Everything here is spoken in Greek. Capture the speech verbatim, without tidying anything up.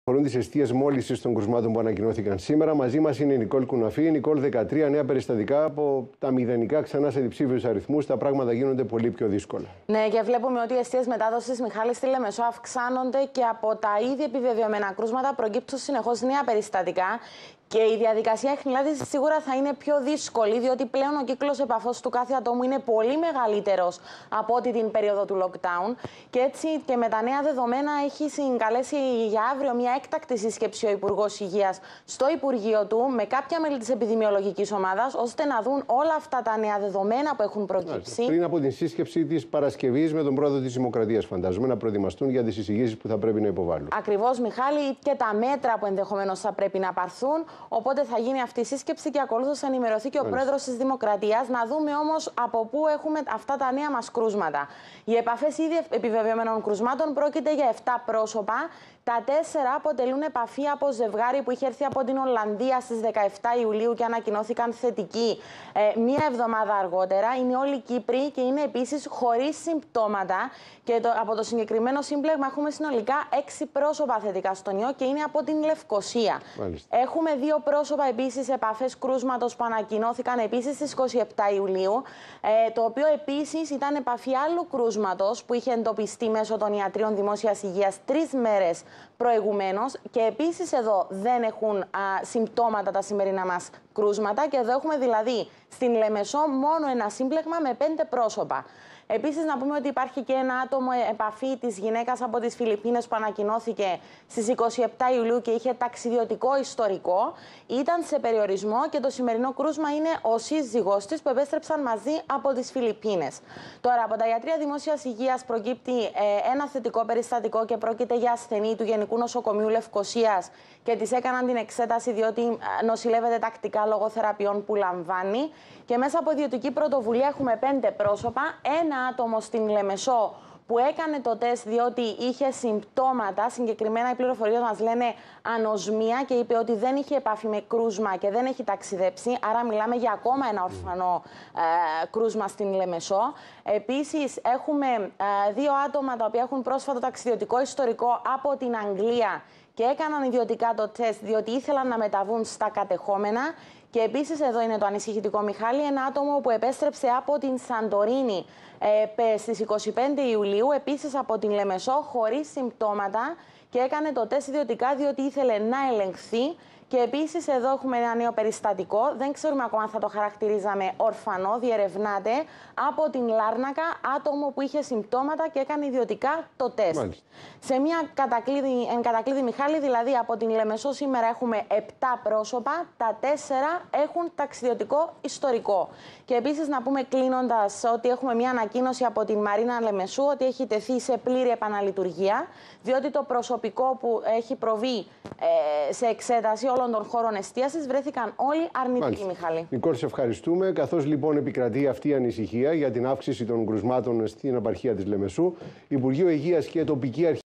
Αφορούν τις αιστείες μόλυνσης των κρουσμάτων που ανακοινώθηκαν σήμερα. Μαζί μας είναι η Νικόλ Κουναφή. Η Νικόλ, δεκατρία νέα περιστατικά από τα μηδενικά ξανά σε διψήφιους αριθμούς. Τα πράγματα γίνονται πολύ πιο δύσκολα. Ναι, και βλέπουμε ότι οι αιστείες μετάδοσης, Μιχάλη, στη Λεμεσό αυξάνονται και από τα ήδη επιβεβαιωμένα κρούσματα προκύπτουν συνεχώς νέα περιστατικά. Και η διαδικασία εχνηλάτησης σίγουρα θα είναι πιο δύσκολη, διότι πλέον ο κύκλος επαφών του κάθε ατόμου είναι πολύ μεγαλύτερος από ό,τι την περίοδο του lockdown. Και έτσι και με τα νέα δεδομένα έχει συγκαλέσει για αύριο μια έκτακτη σύσκεψη ο Υπουργός Υγείας στο Υπουργείο του με κάποια μέλη της επιδημιολογικής ομάδας, ώστε να δουν όλα αυτά τα νέα δεδομένα που έχουν προκύψει. Πριν από την σύσκεψη της Παρασκευής με τον πρόεδρο της Δημοκρατίας, φαντάζομαι, να προετοιμαστούν για τις εισηγήσεις που θα πρέπει να υποβάλουν. Ακριβώς, Μιχάλη, και τα μέτρα που ενδεχομένως θα πρέπει να πάρθουν. Οπότε θα γίνει αυτή η σύσκεψη και ακολούθως θα ενημερωθεί και ο πρόεδρος της Δημοκρατίας. Να δούμε όμως από πού έχουμε αυτά τα νέα μας κρούσματα. Οι επαφές ήδη επιβεβαιωμένων κρουσμάτων πρόκειται για επτά πρόσωπα. Τα τέσσερα αποτελούν επαφή από ζευγάρι που είχε έρθει από την Ολλανδία στις δεκαεπτά Ιουλίου και ανακοινώθηκαν θετικοί ε, μία εβδομάδα αργότερα. Είναι όλοι Κύπροι και είναι επίσης χωρίς συμπτώματα. Και το, από το συγκεκριμένο σύμπλεγμα έχουμε συνολικά έξι πρόσωπα θετικά στον ιό και είναι από την Λευκοσία. Μάλιστα. Έχουμε δύο πρόσωπα επίσης επαφές κρούσματος που ανακοινώθηκαν επίσης στις είκοσι επτά Ιουλίου, ε, το οποίο επίσης ήταν επαφή άλλου κρούσματος που είχε εντοπιστεί μέσω των ιατρίων δημόσιας υγείας τρεις μέρες προηγουμένως. Και επίσης εδώ δεν έχουν α, συμπτώματα τα σημερινά μας κρούσματα. Και εδώ έχουμε δηλαδή στην Λεμεσό μόνο ένα σύμπλεγμα με πέντε πρόσωπα. Επίσης, να πούμε ότι υπάρχει και ένα άτομο επαφή της γυναίκας από τις Φιλιππίνες που ανακοινώθηκε στις είκοσι επτά Ιουλίου και είχε ταξιδιωτικό ιστορικό. Ήταν σε περιορισμό και το σημερινό κρούσμα είναι ο σύζυγός της που επέστρεψαν μαζί από τις Φιλιππίνες. Τώρα, από τα ιατρεία δημόσιας υγείας προκύπτει ε, ένα θετικό περιστατικό και πρόκειται για ασθενή του Γενικού Νοσοκομείου Λευκοσίας και της έκαναν την εξέταση διότι νοσηλεύεται τακτικά λόγω θεραπείων που λαμβάνει. Και μέσα από ιδιωτική πρωτοβουλία έχουμε πέντε πρόσωπα. Ένα άτομο στην Λεμεσό που έκανε το τεστ διότι είχε συμπτώματα. Συγκεκριμένα οι πληροφορίες μας λένε ανοσμία και είπε ότι δεν είχε επαφή με κρούσμα και δεν έχει ταξιδέψει. Άρα μιλάμε για ακόμα ένα ορφανό ε, κρούσμα στην Λεμεσό. Επίσης έχουμε ε, δύο άτομα τα οποία έχουν πρόσφατο ταξιδιωτικό ιστορικό από την Αγγλία και έκαναν ιδιωτικά το τεστ διότι ήθελαν να μεταβούν στα κατεχόμενα. Και επίσης εδώ είναι το ανησυχητικό, Μιχάλη, ένα άτομο που επέστρεψε από την Σαντορίνη ε, στις είκοσι πέντε Ιουλίου, επίσης από την Λεμεσό, χωρίς συμπτώματα και έκανε το τεστ ιδιωτικά διότι ήθελε να ελεγχθεί. Και επίσης εδώ έχουμε ένα νέο περιστατικό, δεν ξέρουμε ακόμα αν θα το χαρακτηρίζαμε ορφανό, διερευνάται από την Λάρνακα, άτομο που είχε συμπτώματα και έκανε ιδιωτικά το τεστ. Μάλιστα. Σε μια κατακλείδη, εν κατακλείδη, Μιχάλη, δηλαδή από την Λεμεσό σήμερα έχουμε επτά πρόσωπα, τα τέσσερα έχουν ταξιδιωτικό ιστορικό. Και επίσης να πούμε κλείνοντας ότι έχουμε μια ανακοίνωση από την Μαρίνα Λεμεσού ότι έχει τεθεί σε πλήρη επαναλειτουργία, διότι το προσωπικό που έχει προβεί ε, σε εξέταση όλων των χώρων εστίασης βρέθηκαν όλοι αρνητικοί. Μάλιστα. Μιχάλη. Νικόλ, σε ευχαριστούμε. Καθώς λοιπόν επικρατεί αυτή η ανησυχία για την αύξηση των κρουσμάτων στην επαρχία της Λεμεσού, Υπουργείο Υγείας και τοπική αρχή